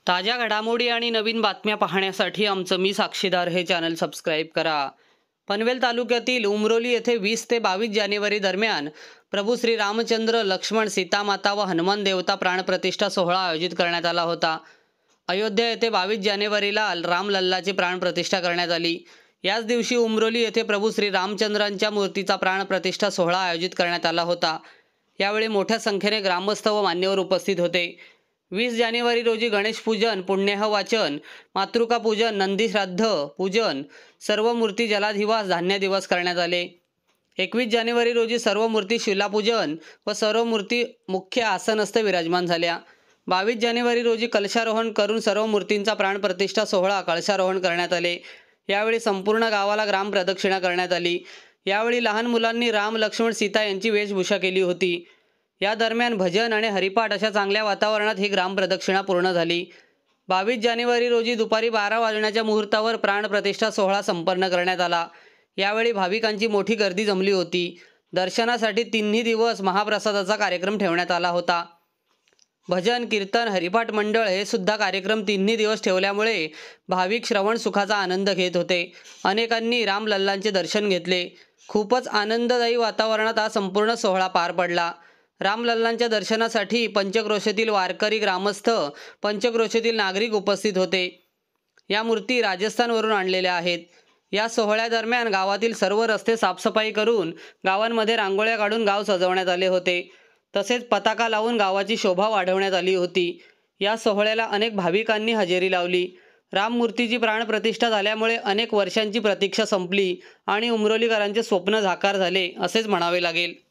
ताज्या घडामोडी आणि नवीन बातम्या पाहण्यासाठी आमचं मी साक्षीदार हे चॅनल सबस्क्राईब करा. पनवेल तालुक्यातील उमरोली येथे 20 ते 22 जानेवारी दरम्यान प्रभू श्री रामचंद्र, लक्ष्मण, सीतामाता व हनुमान देवता प्राणप्रतिष्ठा सोहळा आयोजित करण्यात आला होता. अयोध्या येथे 22 जानेवारीला रामलल्लाची प्राणप्रतिष्ठा करण्यात आली. याच दिवशी उमरोली येथे प्रभू श्री रामचंद्रांच्या मूर्तीचा प्राणप्रतिष्ठा सोहळा आयोजित करण्यात आला होता. यावेळी मोठ्या संख्येने ग्रामस्थ व मान्यवर उपस्थित होते. 20 जानेवारी रोजी गणेश पूजन, पुण्यह वाचन, मातृका पूजन, नंदी श्राद्ध पूजन, सर्व मूर्ती जलाधिवास, धान्य दिवस करण्यात आले. 21 जानेवारी रोजी सर्व मूर्ती शिलापूजन व सर्व मूर्ती मुख्य आसनस्थ विराजमान झाल्या. 22 जानेवारी रोजी कलशारोहण करून सर्व मूर्तींचा प्राणप्रतिष्ठा सोहळा कलशारोहण करण्यात आले. यावेळी संपूर्ण गावाला ग्रामप्रदक्षिणा करण्यात आली. यावेळी लहान मुलांनी राम, लक्ष्मण, सीता यांची वेशभूषा केली होती. या दरम्यान भजन आणि हरिपाठ अशा चांगल्या वातावरणात ही ग्रामप्रदक्षिणा पूर्ण झाली. 22 जानेवारी रोजी दुपारी 12 वाजण्याच्या मुहूर्तावर प्राणप्रतिष्ठा सोहळा संपन्न करण्यात आला. यावेळी भाविकांची मोठी गर्दी जमली होती. दर्शनासाठी तिन्ही दिवस महाप्रसादाचा कार्यक्रम ठेवण्यात आला होता. भजन, कीर्तन, हरिपाठ मंडळ हे सुद्धा कार्यक्रम तिन्ही दिवस ठेवल्यामुळे भाविक श्रवण सुखाचा आनंद घेत होते. अनेकांनी रामलल्लांचे दर्शन घेतले. खूपच आनंददायी वातावरणात हा संपूर्ण सोहळा पार पडला. रामलल्लांच्या दर्शनासाठी पंचक्रोशीतील वारकरी, ग्रामस्थ, पंचक्रोशीतील नागरिक उपस्थित होते. या मूर्ती राजस्थानवरून आणलेल्या आहेत. या सोहळ्यादरम्यान गावातील सर्व रस्ते साफसफाई करून गावांमध्ये रांगोळ्या काढून गाव सजवण्यात आले होते. तसेच पताका लावून गावाची शोभा वाढवण्यात आली होती. या सोहळ्याला अनेक भाविकांनी हजेरी लावली. राममूर्तीची प्राणप्रतिष्ठा झाल्यामुळे अनेक वर्षांची प्रतीक्षा संपली आणि उमरोलीकरांचे स्वप्न साकार झाले असेच म्हणावे लागेल.